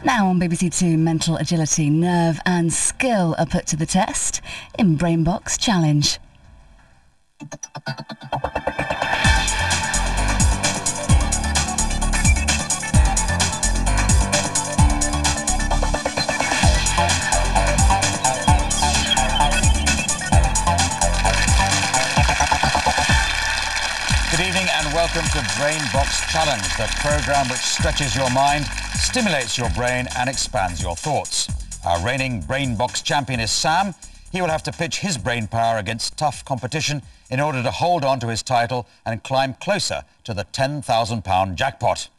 Now on BBC2, mental agility, nerve and skill are put to the test in Brainbox Challenge. Good evening and welcome to Brainbox Challenge, the programme which stretches your mind, stimulates your brain and expands your thoughts. Our reigning Brainbox champion is Sam. He will have to pitch his brain power against tough competition in order to hold on to his title and climb closer to the £10,000 jackpot.